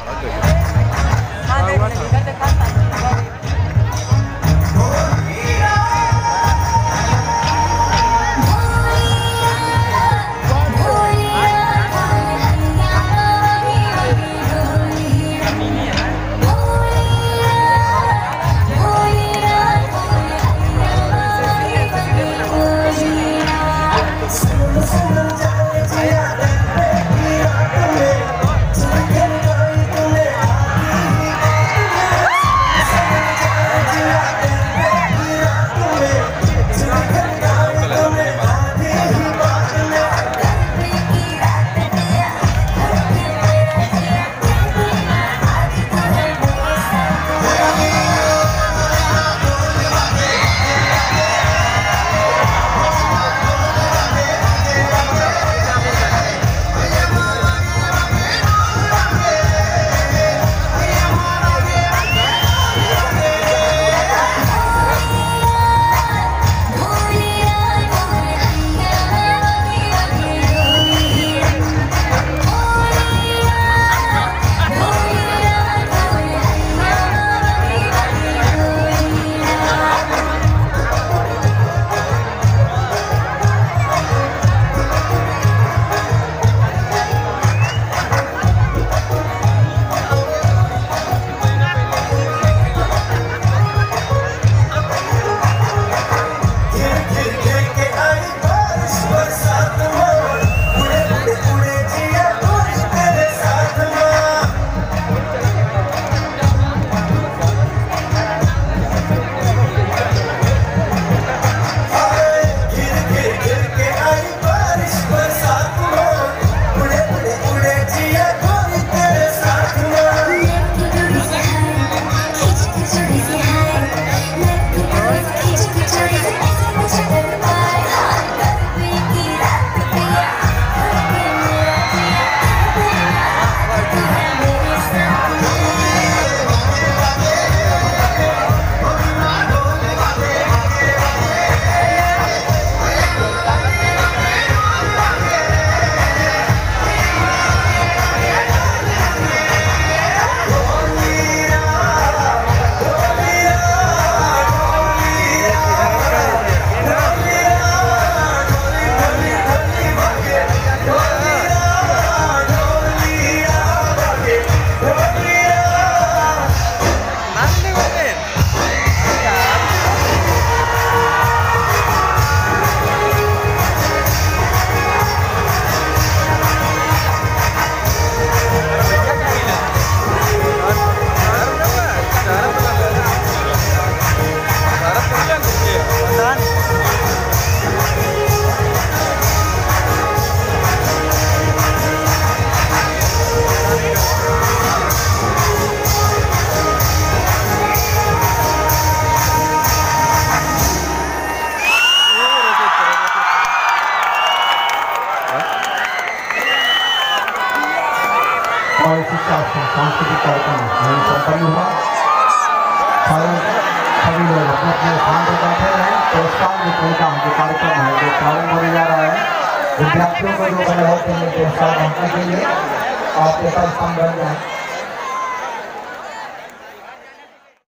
सांस्कृतिक कार्यक्रम यहीं संपन्न हुआ। सभी लोग अपने अपने स्थान पर बैठे हैं। पुरस्कार वितरण का जो कार्यक्रम है जो प्रारंभ होने जा रहा है। विद्यार्थियों को जो बड़े होते हैं पुरस्कार बांटने के लिए आपके साथ संबंध है।